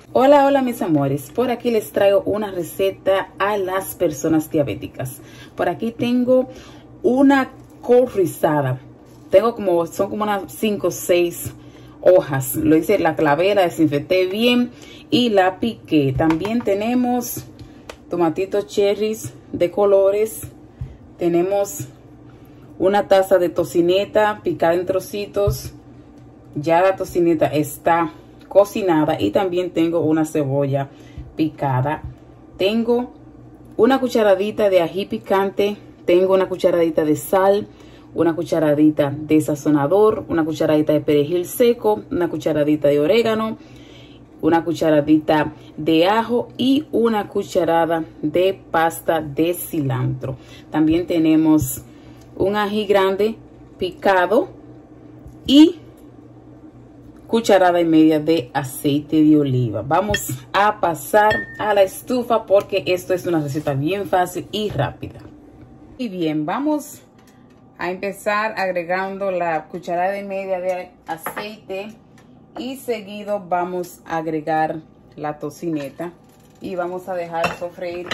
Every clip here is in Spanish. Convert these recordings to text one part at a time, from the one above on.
Hola, hola mis amores, por aquí les traigo una receta a las personas diabéticas. Por aquí tengo una col rizada, son como unas 5 o 6 hojas. Lo hice, la clavé, la desinfecté bien y la piqué. También tenemos tomatitos cherries de colores, tenemos una taza de tocineta picada en trocitos. Ya la tocineta está cocinada y también tengo una cebolla picada. Tengo una cucharadita de ají picante, tengo una cucharadita de sal, una cucharadita de sazonador, una cucharadita de perejil seco, una cucharadita de orégano, una cucharadita de ajo y una cucharada de pasta de cilantro. También tenemos un ají grande picado y cucharada y media de aceite de oliva. Vamos a pasar a la estufa porque esto es una receta bien fácil y rápida. Y bien, vamos a empezar agregando la cucharada y media de aceite y seguido vamos a agregar la tocineta y vamos a dejar sofreír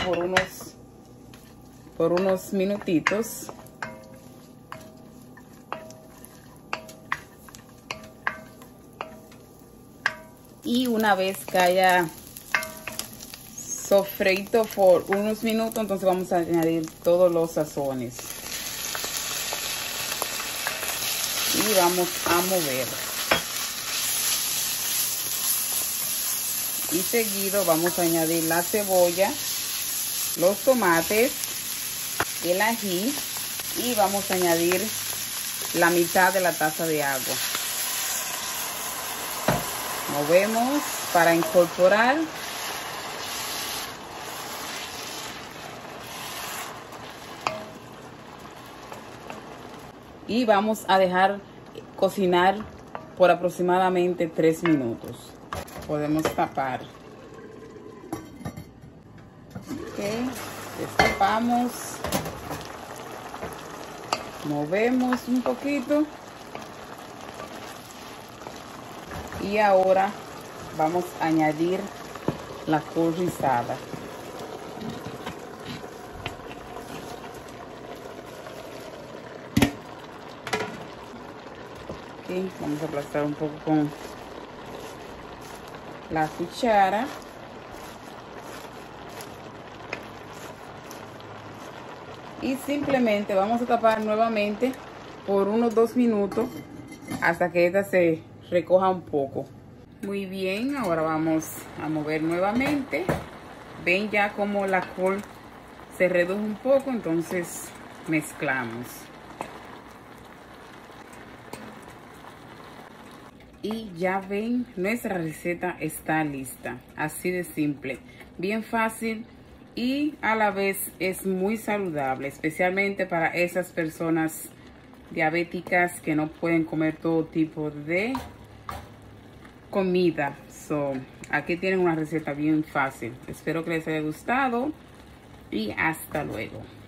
por unos minutitos. Y una vez que haya sofreíto por unos minutos, entonces vamos a añadir todos los sazones. Y vamos a mover. Y seguido vamos a añadir la cebolla, los tomates, el ají y vamos a añadir la mitad de la taza de agua. Movemos para incorporar. Y vamos a dejar cocinar por aproximadamente 3 minutos. Podemos tapar. Ok, destapamos. Movemos un poquito. Y ahora vamos a añadir la col rizada. Okay, vamos a aplastar un poco con la cuchara. Y simplemente vamos a tapar nuevamente por unos 2 minutos hasta que esta se recoja un poco. Muy bien, ahora vamos a mover nuevamente. Ven ya como la col se redujo un poco, entonces mezclamos. Y ya ven, nuestra receta está lista. Así de simple, bien fácil y a la vez es muy saludable, especialmente para esas personas diabéticas que no pueden comer todo tipo de comida. Aquí tienen una receta bien fácil. Espero que les haya gustado y hasta luego.